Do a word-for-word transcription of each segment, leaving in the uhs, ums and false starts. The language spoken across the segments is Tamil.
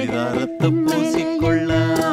சிதாரத்தை பூசிக்கொள்ள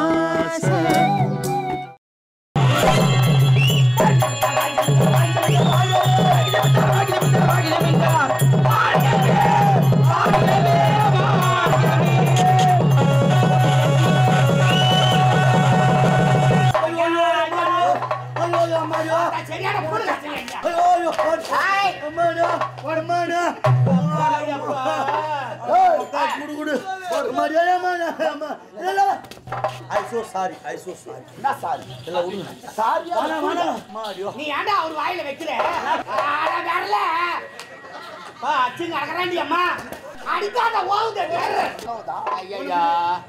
I so sorry, I so sorry. Na sorry. Ella udunga. Sorry. Vana vana. Mario. நீ ஏன்டா அவர் வாயில வைக்கிற? அட வரல. பா அச்சிங்க அகறாண்டி அம்மா. அடிக்காத ஓவுதே வேற. நோதா. ஐயா.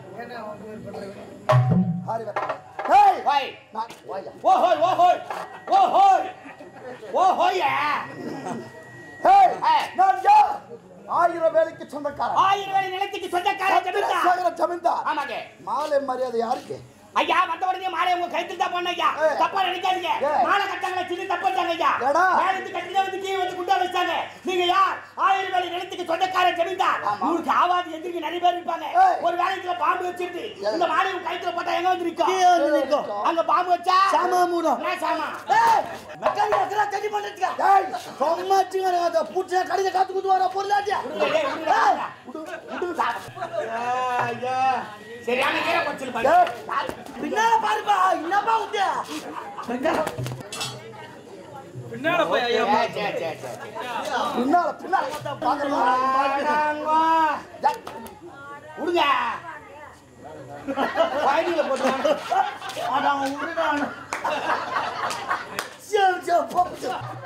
ஹாரி வா. Hey. Why? Na why? ஓ ஹோய் ஓ ஹோய். ஓ ஹோய். ஓ ஹோய். Hey. நான் யா. ஆயிரம் வேலைக்கு சொந்தக்காரன். ஆயிரம் வேலை நிலத்துக்கு சொந்தக்காரன் ஜமீன்தார். சகல ஜமீன்தார். ஆமாங்க. மாலை மரியாதை யாருக்கு? ஐயா வந்த உடனே மாலை உங்க கைத்துல தான் போன ஐயா. தப்பா நினைக்காதீங்க. மாலை கட்டாங்களே சின்ன தப்பு பண்ணாங்க ஐயா. வேலைக்கு கட்டில வந்து கீழ வந்து குண்டா வச்சாங்க. நீங்க யார்? ஆயிரம் வேலை நிலத்துக்கு சொந்தக்காரன் ஜமீன்தார். உங்களுக்கு ஆவாது எதிர்க்கு நிறைய பேர் இருப்பாங்க. ஒரு வேலைக்குள்ள பாம்பு வச்சிட்டு இந்த மாலை உங்க கைத்துல போட்டா எங்க வந்து நிக்கும்? கீழ வந்து நிக்கும். அங்க பாம்பு வச்சா சாமா மூடும். நான் சாமா. ஏய் மெக்கானிக் அக்கறா தண்ணி பண்ணிட்டு. ஏய் சொம்மாச்சிங்க அத பூச்ச கடில காத்து குத்து வர பொருளாட்டியா. ஏய் உடு உடு சார். ஐயா சரியான கேர கொச்சல் பாரு. பின்னால பாருப்பா என்னப்பா உத்தியா. பின்னால போய் ஐயா. சே சே சே. பின்னால பின்னால பாக்கறோம். உடுங்க. வாயில போடுறான். அட உடுடான. சேவ் சேவ் போச்சு.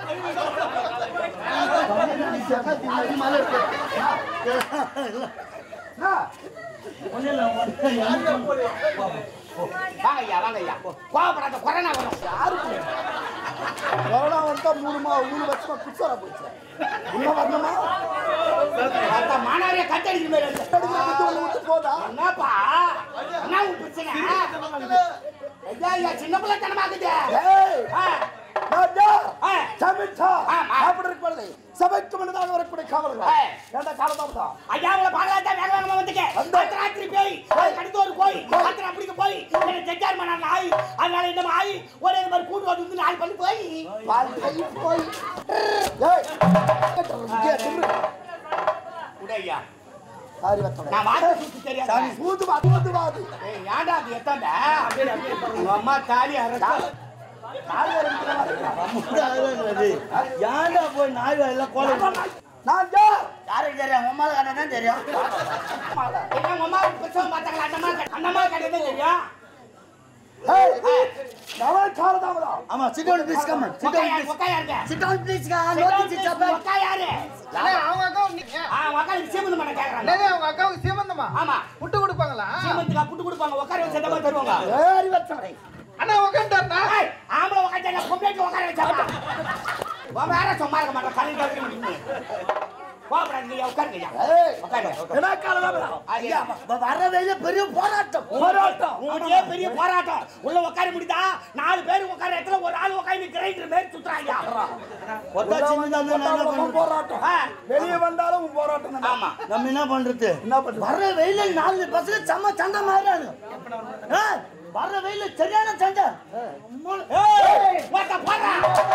வாங்க ஐயா வாங்க ஐயா. கோவப்படாத கொரோனா வரும். யாருக்கு கொரோனா வந்தா மூணு மா மூணு வருஷமா குச்சரா போச்சு. இன்னும் வரணுமா? அந்த மானாரியா கட்டடிக்கு மேல விட்டு போதா? என்னப்பா என்ன உன் பிரச்சனை? ஐயா ஐயா சின்ன பிள்ளை தனமாக்குது. ஏய் ராஜா ஆ சமிச்சா ஆமா. அப்படி இருக்கறது சபைக்கு முன்னதாக வரக்கூடிய காவலர்கள். ஏய். ஏண்டா காலதாமதா? ஐயா உங்களை பார்க்கலாதா வேக வேகமா வந்துக்க. வந்தேன். அந்த ராத்திரி போய் கடித்து ஒரு போய் ராத்திரி அப்படிக்கு போய் என்ன ஜெஜார் மன்னர் ஆயி அதனால என்ன ஆயி ஒரே மாதிரி கூட்டு வந்து நாலு பண்ணி போய் பால் கை போய் ஏய் இங்க திரு உடையா சாரி வத்தட நான் வாங்க சுத்தி தெரியாது. சாரி சூது வாது வாது வாது ஏய் ஏன்டா அது எத்தாண்டா உங்க அம்மா தாலி அரசா நாலு இருக்கிற அம்முடாது. யாண்டா போய் நாய் எல்லாம் கோல. நான் யார்? யாருக்கு தெரியும்? உம்மால கடை தான் தெரியும். என்ன உங்க அம்மா பிரச்சனை பார்த்தாங்களா? அந்த மாதிரி அந்த மாதிரி கடை தான் தெரியும். ஏய் நான் காலதாமதா. ஆமா sit down please come on. Sit down please. ஒக்கா யாருங்க? Sit down please கா. Sit down, please. ஒக்கா யாரு? அண்ணே அவங்க அக்காவுக்கு நீ ஆ ஒக்கா சீமந்த மண்ண கேக்குறாங்க. அண்ணே அவங்க அக்காவுக்கு சீமந்தமா? ஆமா. புட்டு கொடுப்பாங்களா? சீமந்துக்கு புட்டு கொடுப்பாங்க. ஒக்கார வச்சு செத்தமா தருவாங்க. ஏறி வச்சறே. அண்ணா உட்கார்ந்தாருனா? ஏய் ஆம்பள ஒக்காச்சல பொம்பளைக்கு ஒக்கார வச்சாப்பா. வா வேற சும்மா இருக்க மாட்டா. கறி கறி முடிங்க. கோபறாங்க நீ உட்காருங்க. ஏய் உட்காரு. என்ன காலதாமதா? ஐயா வர வேல பெரிய போராட்டம். போராட்டம். உங்களுக்கே பெரிய போராட்டம். உள்ள உட்கார முடியுதா? நாலு பேர் உட்கார இடத்துல ஒரு ஆள் உட்கார்ந்து கிரைண்டர் மேல சுத்துறாங்க. ஒத்த சின்னதா இருந்தா என்ன பண்றது? போராட்டம். வெளிய வந்தாலும் போராட்டம் தான். ஆமா. நம்ம என்ன பண்றது? என்ன பண்றது? வர வெயில நாலு பசங்க செம்ம சண்டை மாறானு. ஏய் வர வெயில சரியான சண்டை. ஏய் வாடா போடா.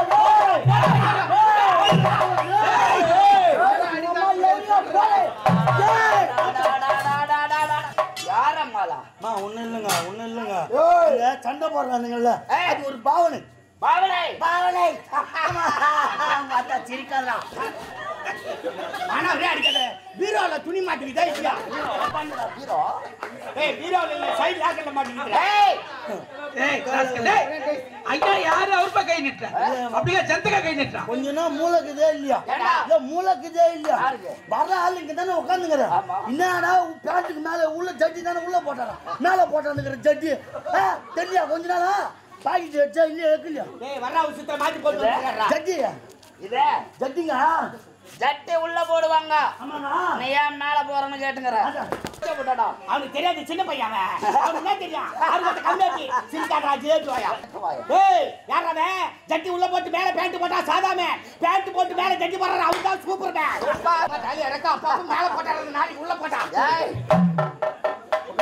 யாரம்மாளா? மா ஒண்ணு இல்லங்க ஒண்ணு இல்லங்க. ஏய் இங்க சண்டை போடுறானுங்கல்ல. ஏய். அது ஒரு பாவனை. பாவனை பாவனை. மாத்தா சிரிக்காதடா. ஆனா ஒரே அடிக்கல. பீரோல துணி மாட்டிக்கிட்டே இல்லையா? ஹீரோ ஏய் பீரோல இல்ல சைடு லாக்கெட்ல மாட்டிக்கிட்டு. ஏய் ஏய் காஸ்கலே ஐயா யாரு அவர்ப்ப கை நிட்டற? அப்படியே சந்தக கை நிட்டற. கொஞ்ச நேரம் மூளைக்குதே இல்லையா? ஏண்டா? இல்ல மூளைக்குதே இல்லையா? யாருக்கு? வர ஆளு இங்க தானே உட்கார்ந்துங்கற. என்னடா பேண்ட்டுக்கு மேல உள்ள ஜட்டி தானே உள்ள போட்டாங்க. மேல போட்டானுங்கற ஜட்டி. ஆ தெரியல கொஞ்ச நாளா பாக்கெட் வச்சா இல்ல ஏக்கலையா? டேய் வர்ற உசுத்த மாத்தி போட்டு வந்துறடா. ஜட்டி இதே ஜட்டிங்க. ஜட்டி உள்ள போடுவாங்க. ஆமாடா. நீ ஏன் மேல போறன்னு கேட்டுங்கற. போட்டடா. அவனுக்கு தெரியாது சின்ன பையன் அவன். அவனுக்கு என்ன தெரியும்? அவனுக்கு கம்மியாச்சி சிரிக்காதடா ஜேட்டுவாயா. ஏய் யாரா அவன்? ஜட்டி உள்ள போட்டு மேல பேண்ட் போட்டா சாதாமே. பேண்ட் போட்டு மேல ஜட்டி போடுற அவன் தான் சூப்பர் மேன். அப்பா தலை இறக்க அப்பா மேல போட்டாரு நாளைக்கு உள்ள போட்டா. ஏய்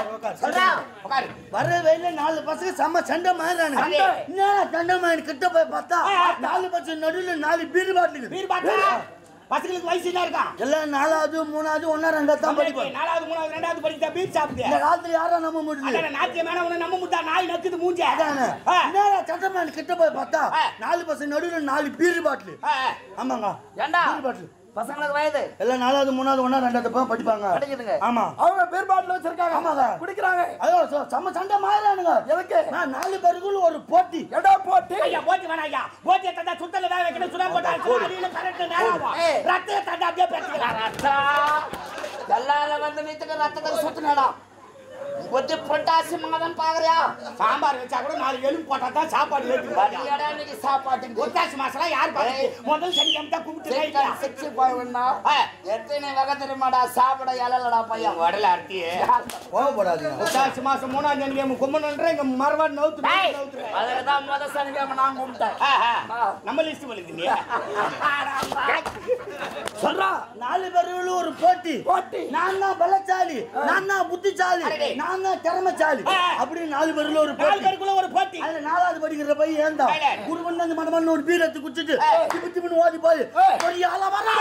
வர வயல நாலு பசங்க செம்ம சண்டை மாறானுங்க. என்ன சண்டை மாறி கிட்ட போய் பார்த்தா நாலு பசங்க நடுவுல நாலு பீர் பாட்டில் பீர் பாட்டில் பசங்களுக்கு வயசு என்ன இருக்கான்? எல்லாம் நாலாவது மூணாவது ஒன்னா ரெண்டாவது தான் படிப்பாங்க. நாலாவது மூணாவது ரெண்டாவது படிச்சா பீர் சாப்பிடுது. இந்த காலத்துல யாரா நம்ப முடியுது? நாட்டிய மேல உன்னை நம்ப முடியா? நாய் நக்குது மூஞ்ச. என்ன சண்டை மாறி கிட்ட போய் பார்த்தா நாலு பசங்க நடுவுல நாலு பீர் பாட்டில். ஆமாங்க பீர் பாட்டில். பசங்களுக்கு வயது எல்லாம் நாலாவது மூணாவது ஒன்னா ரெண்டாவது தான் படிப்பாங்க. படிக்குதுங்க. ஆமா அவங்க பேர் பாட்டில் வச்சிருக்காங்க. ஆமாங்க குடிக்கிறாங்க. ஐயோ செம்ம சண்டை மாறானுங்க. எதுக்கு? நான் நாலு பேருக்குள்ள ஒரு போட்டி. எடா போட்டி? ஐயா போட்டி வேணா ஐயா. போட்டி தந்தா சுத்தல வேற வைக்கணும் சுடா போட்டா அடியில கரெக்ட் நேராவா. ரத்தத்தை தந்தா அப்படியே பேசிக்கலாம். ரத்தா கல்லால வந்து நீத்துக்கு ரத்தத்தை சுத்துனடா. ஒட்டி பொட்டாசி மாதம் பாக்குறியா? சாம்பார் வச்சா கூட நாலு எலும்பு போட்டா தான் சாப்பாடு ஏத்துக்குவாங்க. பரியாடா இன்னைக்கு சாப்பாட்டுக்கு பொட்டாசி மசாலா யார் பாக்குறது? முதல் சனிக்கிழமை தான் கும்பிட்டு ரைட்டா. சிக்ஸ் போய் வேணா எத்தனை வகை தெரியுமாடா? சாப்பிட இலலடா பையன். வடல அர்த்தியே கோவப்படாதீங்க. பொட்டாசி மாசம் மூணாம் சனிக்கிழமை கும்பணுன்ற இங்க மரவாடு நவுத்து நவுத்து. அதுக்கு தான் முத சனிக்கிழமை நான் கும்பிட்டேன். நம்ம லிஸ்ட் பண்ணுது நீ. சொல்றா நாலு பேருக்குள்ள ஒரு போட்டி. போட்டி. நான் தான் பலசாலி, நான் தான் புத்திசாலி, நான் தான் திறமைசாலி. அப்படி நாலு பேருக்குள்ள ஒரு நாலு போட்டி. பேருக்குள்ள ஒரு போட்டி. அதுல நாலாவது படிக்கிற பையன் ஏந்தா குருவன் அந்த மடமான ஒரு பீர் எடுத்து குடிச்சிட்டு திபி திபின்னு ஓடி போய் பெரிய ஆலமரா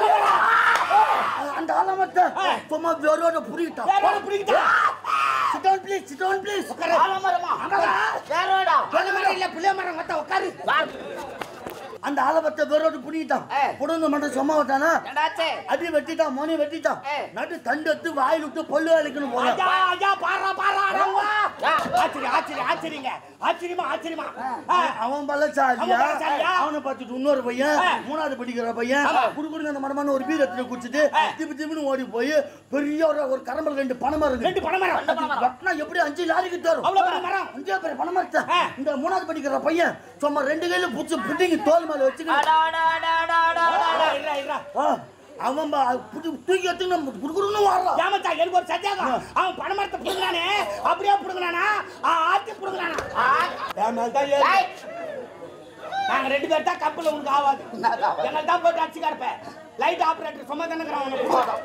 அந்த ஆலமரத்தை சும்மா வேரோட புரியிட்டான். வேரோட புடிக்கிட்டா. Sit down please, sit down please. ஆலமரமா? வேறோடா. ஆலமரம் இல்ல புளிய மரம் வத்த உட்காரு. அந்த ஆலமரத்தை வேரோட புடிக்கிட்டான். புடுங்க மட்டும் சும்மா விட்டானா என்னடாச்சே? அடி வெட்டிட்டான், மோனி வெட்டிட்டான். நடு தண்டு எடுத்து வாயில் விட்டு பொல்லு அழைக்கணும் போல. ஐயா ஐயா பாரா பாரா அரங்க. ஆச்சரிய ஆச்சரிய ஆச்சரியங்க. ஆச்சரியமா ஆச்சரியமா. அவன் பலசாலியா? அவன் பலசாலியா? அவனை பார்த்துட்டு இன்னொரு பையன் மூணாவது படிக்கிற பையன் குடுக்குடுங்க அந்த மரமான ஒரு பீர் எடுத்து குடிச்சிட்டு திபி திபின்னு ஓடி போய் பெரிய ஒரு ஒரு கரம்பல் ரெண்டு பணமரம் இருக்கு. ரெண்டு பணமரம். வெட்டினா எப்படி அஞ்சு லாரிக்கு தரும்? அவ்வளவு பெரிய மரம். அஞ்சே பெரிய பணமரத்தை இந்த மூணாவது படிக்கிற பையன் சும்மா ரெண்டு கையில புடிச்சு புட்டிங்க தோல் மேல வச்சுக்கிட்டு அடா அடா அடா அடா அடா. இல்ல இல்ல. அவன் தூக்கி எடுத்து நம்ம குடுக்குறோம்னு வர்றான். ஏமாத்தா எனக்கு ஒரு சத்தியாகம். அவன் பணமரத்தை புடுங்கறானே அப்படியே புடுங்கறானா? ஆத்தி புடுங்கறானா? ஏமாத்தா ஏய். நாங்க ரெண்டு பேர் தான் கப்பல்ல உங்களுக்கு ஆவாது. என்ன தான் போட்டு அடிச்சு கார்ப்ப. லைட் ஆபரேட்டர் சும்மா தானங்கறான் அவன.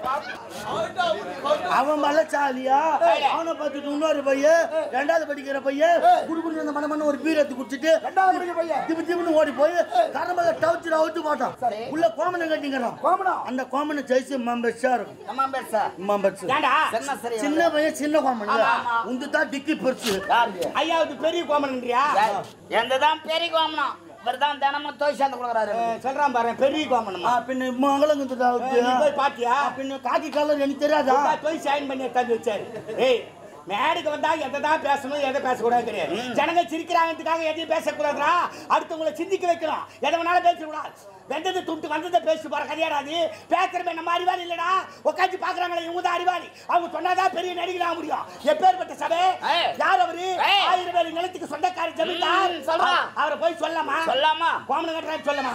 அவன் பலசாலியா? அவனை பார்த்துட்டு இன்னொரு பையன் ரெண்டாவது படிக்கிற பையன் குடுக்குடுங்க அந்த மனமான ஒரு பீர் எடுத்து குடிச்சிட்டு ரெண்டாவது படிக்கிற பையன் திபி திபின்னு ஓடி போய் கரம்பல டவுச்சு அவுத்து போட்டான். உள்ள கோமனை கட்டிங்கறான். கோமனா? அந்த கோமனை ஜெயிச்சு மம்பெஸ்ஸா இருக்கும். அம்மா பேச. மம்பெஸ். ஏண்டா? என்ன சரி? சின்ன பையன் சின்ன கோமன். உந்து தான் டிக்கி பெருசு. யாரு? ஐயாவது பெரிய கோமன்ன்றியா? எந்ததான் பெரிய கோமனா? இவர்தான் தினமும் தோய் சேர்ந்து கொடுக்குறாரு. சொல்றான் பாரு பெரிய கோமனமா. பின்ன மங்களங்க நீ போய் பாத்தியா? பின்ன காக்கி கலர் எனக்கு தெரியாதா? போய் சைன் பண்ணி தந்து வச்சாரு. ஏய் மேடைக்கு வந்தா எதைதான் பேசணும் எதை பேசக்கூடாது தெரியாது. ஜனங்க சிரிக்கிறாங்கிறதுக்காக எதையும் பேசக்கூடாதுடா. அடுத்தவங்களை சிந்திக்க வைக்கணும். எதை வேணாலும் பேசக்கூடாது. வெந்தது துண்டு வந்ததை பேசி போற கதையாடாது. பேசுறமே நம்ம அறிவாளி இல்லடா. உட்காந்து பாக்குறாங்களே இவங்க தான் அறிவாளி. அவங்க சொன்னாதான் பெரிய நடிகராக முடியும். எப்பேற்பட்ட சபை? யார் அவரு? ஆயிரம் வேலை நிலத்துக்கு சொந்தக்கார ஜமீன்தார். சொல்றா. அவரை போய் சொல்லமா? சொல்லாமா? கோமன கட்டுறான்னு சொல்லமா?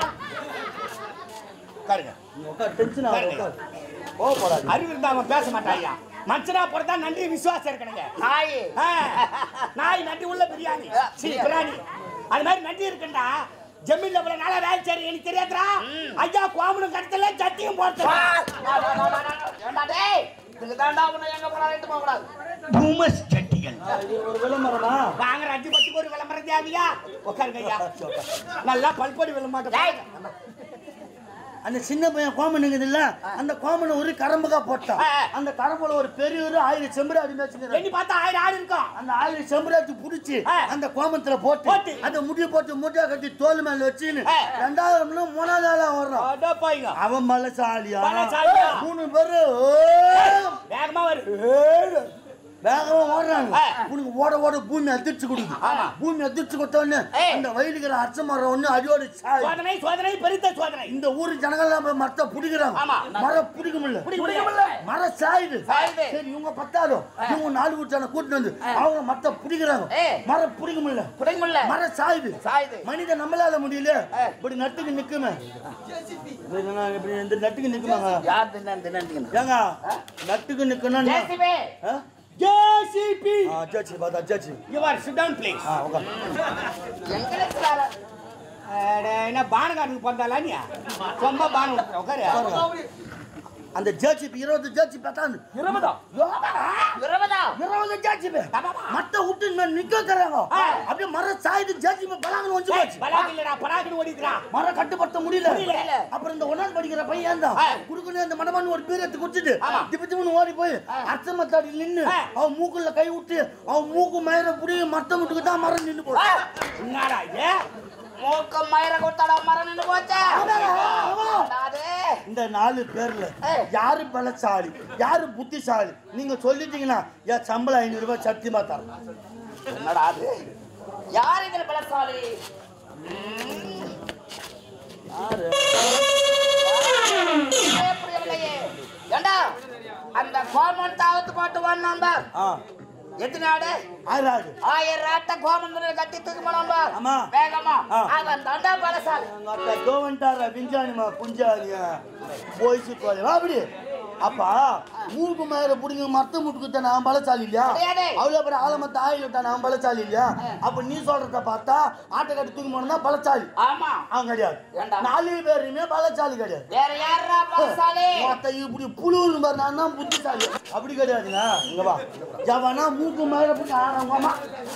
காருங்க. டென்ஷன் ஆகுது. ஓ போடாது. அறிவு இருந்தா அவன் பேச மாட்டாயா? மனுஷனா போறதா நன்றி விசுவாசம் இருக்கணுங்க. நாய். நாய் நன்றி உள்ள பிரியாணி. சரி பிரியாணி. அது மாதிரி நன்றி இருக்குண்டா. ஜமீன்ல இவ்வளவு நாளா வேலை செய்யறது எனக்கு தெரியாதுடா. ஐயா கோமனும் கடத்தல சத்தியம் போறது. ஏண்டா டேய்? இதுக்கு தாண்டா உன்னை எங்க போறாரு போக கூடாது. பூமஸ் சட்டிகள். ஒரு விளம்பரமா? வாங்குற அஞ்சு பத்துக்கு ஒரு விளம்பரம் தேவையா? உட்காருங்க ஐயா. நல்லா பல்பொடி விளம்பரம். அந்த சின்ன பையன் கோமனுங்குது இல்ல, அந்த கோமனை ஒரு கரம்புக்கா போட்டான். அந்த கரம்புல ஒரு பெரிய ஒரு ஆயிரம் செம்பராடி மேய்ச்சிங்க. எண்ணி பார்த்தா ஆயிரம் ஆடு இருக்கும். அந்த ஆயிரம் செம்பராட்டி புடிச்சு அந்த கோமத்துல போட்டு அந்த முடி போட்டு முட்டை கட்டி தோல் மேல வச்சுன்னு ரெண்டாவது மூணாவது ஆளா வர்றான். அவன் பலசாலியா? மூணு பேரு வேகமா வரு வேகமா ஓடுறாங்க. உனக்கு ஓட ஓட பூமி அதிர்ச்சி கொடுக்குது. பூமி அதிர்ச்சி கொடுத்தோன்னு அந்த வயலுக்கிற அச்ச மரம் ஒண்ணு அடியோட சோதனை சோதனை பெருத்த சோதனை. இந்த ஊரு ஜனங்கள்லாம் மரத்தை பிடிக்கிறாங்க. மரம் பிடிக்க முடியல, மரம் சாயுது. சரி இவங்க பத்தாலும் இவங்க நாலு வீட்டான கூட்டிட்டு வந்து அவங்க மரத்தை பிடிக்கிறாங்க. மரம் பிடிக்க முடியல, மரம் சாயுது. மனிதன் நம்மளால முடியல. இப்படி நட்டுக்கு நிக்குமே, இப்படி இந்த நட்டுக்கு நிக்குமாங்க. ஏங்க நட்டுக்கு நிக்கணும். J C P. Ah, judge, bata judge. You are sit down, please. Ah, okay. எங்கலஸ்லால என்ன பானகாரனுக்கு பந்தாலா நீ? ரொம்ப பான உட்காரு. அந்த ஜட்ஜ் இருபது ஜட்ஜ் பத்தாண்டு. இருபதா? இருபதா? இருபது இவங்க ஜாஜிபே மத்த விட்டு நிக்க வைக்கிறாங்க அப்படியே மர சாயுது ஜாஜிபே பலாங்கன்னு வந்து போச்சு பலாங்க இல்லடா பலாங்கன்னு ஓடிக்கிறான் மர கட்டுப்படுத்த முடியல அப்புறம் இந்த ஒன்னாவது படிக்கிற பையன் தான் குடுக்குன்னு அந்த மடமான்னு ஒரு பேர் எடுத்து குடிச்சிட்டு திப்பிச்சு ஓடி போய் அர்த்தமத்தாடி நின்னு அவன் மூக்குல கை விட்டு அவன் மூக்கு மயிர புடி மத்த முட்டுக்கு தான் மரம் நின்னு போச்சு என்னடா இது மூக்க மயிர கொத்தடா மரம் நின்னு போச்சே இந்த நாலு பேர்ல யாரு பலசாலி யாரு புத்திசாலி நீங்க சொல்லிட்டீங்கன்னா என் சம்பளம் ஐநூறு ரூபாய் சத்தியமா தரேன் என்னடா அது யார் இதுல பலசாலி யாரு புரியவில்லையே ஏண்டா அந்த கோமன் தாவத்து போட்டு வான் நம்பர் எத்தனை ஆடு ஆறாடு ஆயிரம் ஆட்ட கோமன் கட்டி தூக்கி போனாம்பா ஆமா வேகமா அவன் தண்டா பலசாலி கோவன்டார பிஞ்சானிமா புஞ்சானியா போயிச்சு போய் அப்படி அப்பா மூக்கு மேல புடிங்க மத்த முட்டுக்கு நான் பலசாலி இல்லையா அவ்வளவு அப்புறம் ஆலமத்த ஆயில் விட்டா நான் பலசாலி இல்லையா அப்ப நீ சொல்றத பார்த்தா ஆட்டை கட்டி தூக்கி போனா பலசாலி ஆமா அவன் கிடையாது நாலு பேருமே பலசாலி கிடையாது வேற யாரா பலசாலி மத்த இப்படி புழுன்னு பாரு நான் தான் புத்திசாலி அப்படி கிடையாதுங்க இங்க வா ஜவனா மூக்கு மேல புடி ஆனவங்கம்மா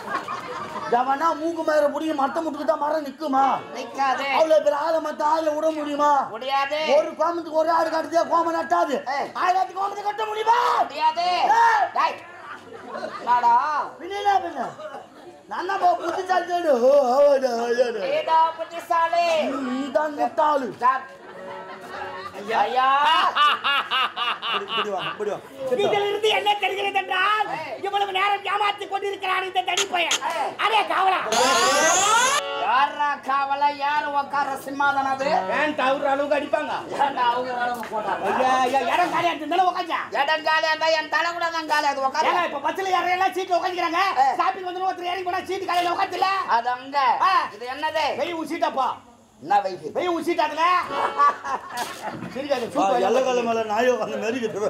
ஜவனா மூக்கு மேல புடிங்க மத்த முட்டுக்கு தான் மரம் நிக்குமா நிக்காதே அவ்வளவு பேர் ஆலமத்த ஆயில விட முடியுமா முடியாது ஒரு கோமத்துக்கு ஒரு ஆடு கட்டுதே கோமம் நட்டாது ஆயிரத்துக்கு கோமத்தை கட்ட முடியுமா முடியாது டேய் நாடா பின்னா பின்ன நான் தான் புத்திசாலி தேடு ஓ அவடா அவடா ஏடா புத்திசாலி நீ தான் நட்டாளு ஐயா ஐயா இப்படி வா இப்படி வா இதிலிருந்து என்ன தெரிகிறது என்றால் இவ்வளவு நேரம் ஏமாற்றிக் கொண்டிருக்கிறான் இந்த தடி பையன் அரே காவலா யாரா காவல யார் உட்கார சிம்மாதனம் அது ஏன் தவறு அளவுக்கு அடிப்பாங்க ஏன்டா அவங்க வரவங்க போட்டாங்க ஐயா ஐயா இடம் காலியா இருந்தாலும் உட்காந்தா இடம் காலியா இருந்தா என் தலை கூட தான் காலியா அது உட்கார ஏங்க இப்ப பஸ்ல யாரெல்லாம் சீட்ல உட்காந்துக்கிறாங்க ஷாப்பிங் வந்து ஒருத்தர் ஏறி போனா சீட் காலையில உட்காந்துல அது அங்க இது என்னது வெய் உசிட்டப்பா என்ன வைக்கு வெய் உசிட்டாதுல சரிங்க வா எல்லகல மேல நாயோ அந்த மெரிக்கிட்டு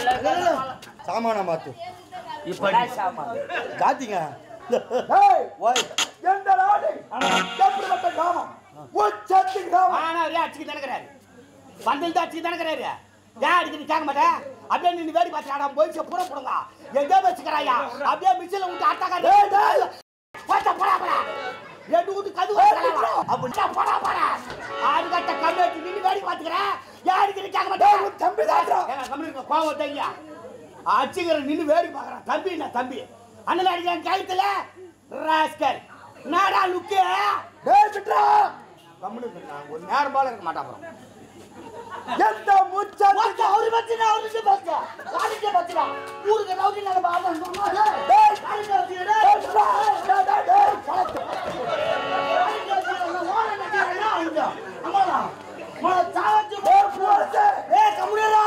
சாமான மாத்து இப்படி சாமா காத்திங்க ஏய் ஓய் எந்த நாடு எப்படிப்பட்ட கிராமம் உச்சத்து கிராமம் ஆனா ஒரே அடிச்சு தானக்கறாரு பந்தல் தான் அடிச்சு தானக்கறாரு ஏன் அடிச்சு கேட்க மாட்டேன் அப்படியே நின்னு வேடி பார்த்துடா போயிச்சு புற புடுங்க எங்க வச்சுக்கறாயா அப்படியே மிச்சல விட்டு அட்டாக்கா டேய் டேய் போடா போடா போடா ரெண்டு விட்டு கது அப்படியே போடா போடா ஆறு கட்ட கம்பெனி நின்னு வேடி பார்த்துக்கறேன் ஏன் அடிச்சு கேட்க மாட்டேன் தம்பி தான் ஏங்க கம்பெனி கோவம் வந்தீங்க அடிச்சுக்கற நின்னு வேடி பார்க்கறான் தம்பி என்ன தம்பி அண்ணன் அடிக்கிறான் கைத்துல ராஸ்கல் நாடா லுக்கே டேய் விட்றா கம்முனு நான் ஒரு நேரம் பால இருக்க மாட்டேன் அப்புறம் எந்த முச்சா அவரு பத்தினா அவரு பத்தினா காலிக்கு பத்தினா ஊருக்கு நவுதி நான் பாவம் சொன்னா டேய் காலிக்கு பத்தினா டேய் டேய் டேய் கலத்து காலிக்கு பத்தினா ஓட நடிறா இங்க அம்மாடா மா சாவச்சு போறே ஏய் கம்முனடா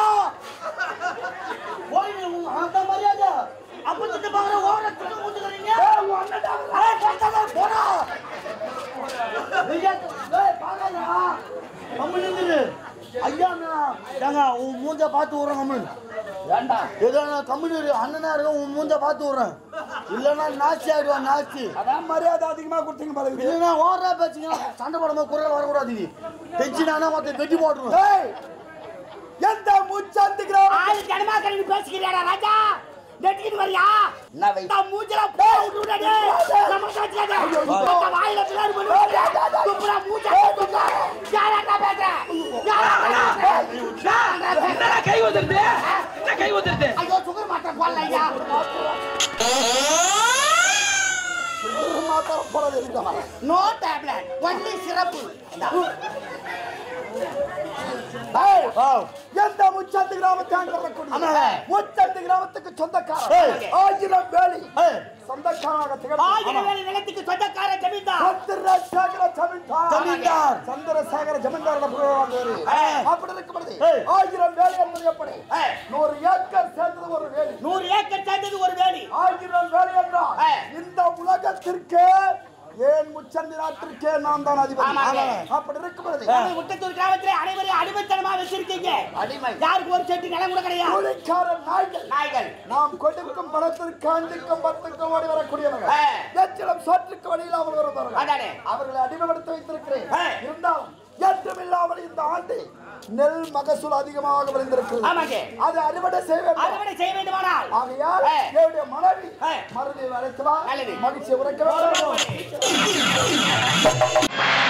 போய் அந்த மரியாதை அப்பத்துக்கு பாக்குற ஓட துண்டு ஊத்துறீங்க ஏய் ஒண்ணடா ஏய் கட்டடா போடா நீங்க ஏய் பாக்கறா கம்முனு ஐயா நாங்க உன் மூஞ்ச பார்த்து விடுறோம் கம்முனு ஏண்டா ஏதோ நான் கம்முனு அண்ணனா இருக்க உன் மூஞ்ச பார்த்து விடுறேன் இல்லைன்னா நாச்சி ஆயிடுவான் நாச்சி அதான் மரியாதை அதிகமா கொடுத்தீங்க பாருங்க இல்லைன்னா ஓடுறா பேச்சுங்க சண்டை போடும்போது குரல் வரக்கூடாது தெஞ்சினானா மொத்த வெட்டி போட்டுருவோம் எந்த முச்சந்துக்கிறோம் ஆளு ஜனமா கறி பேசிக்கிறியாடா ராஜா நெட்டிட்டு வரியா என்ன வை நான் மூஞ்சல போ விட்டுடா நம்ம காட்சியாடா இந்த வாயில பிளான் பண்ணு துப்புறா மூஞ்ச துப்புறா யாரடா பேசுற யாரடா என்னடா கை ஊத்துறது என்ன கை ஊத்துறது ஐயோ சுகர் மாத்திரை போடலையா சுகர் மாத்திரை போடவே இல்ல நோ டேப்லெட் ஒன்லி சிரப் ஏய் எந்த முச்சந்து கிராமத்தான் வரக்கூடிய முச்சந்து கிராமத்துக்கு சொந்தக்காரர் ஆயிரம் வேலி சொந்தக்காரராக திகழ் ஆயிரம் வேலி நிலத்துக்கு சொந்தக்கார ஜமீன்தார் சந்திரசேகர ஜமீன்தார் ஜமீன்தார் சந்திரசேகர ஜமீன்தாரோட புகழாந்தவர் அப்படி இருக்கும்போது ஆயிரம் வேலி என்பது எப்படி நூறு ஏக்கர் சேர்ந்தது ஒரு வேலி நூறு ஏக்கர் சேர்ந்தது ஒரு வேலி ஆயிரம் வேலி என்றால் இந்த உலகத்திற்கு ஏன் முச்சந்தி நாட்டிற்கே நாம் தான் அதிபதி அப்படி இருக்கும்போது முட்டத்தூர் கிராமத்திலே அனைவரையும் அடிமைத்தனமா வச்சிருக்கீங்க அடிமை யாருக்கு ஒரு செட்டு நிலம் கூட கிடையாது நாய்கள் நாய்கள் நாம் கொடுக்கும் பணத்திற்கு அஞ்சுக்கும் பத்துக்கும் ஓடி வரக்கூடியவர்கள் எச்சிடம் சோற்றுக்கு வழியில் அவர்கள் வருவார்கள் அவர்களை அடிமைப்படுத்த வைத்திருக்கிறேன் இருந்தாலும் ஏற்றமில்லாமல் இந்த ஆண்டு நெல் மகசூல் அதிகமாக விளைந்திருக்கு. ஆமாங்க. அது அறுவடை செய்ய வேண்டும். அறுவடை செய்ய வேண்டுமானால் ஆகையால் என்னுடைய மனைவி மருந்தை அழைத்து வா. மகிழ்ச்சியை உரைக்க வேண்டும்.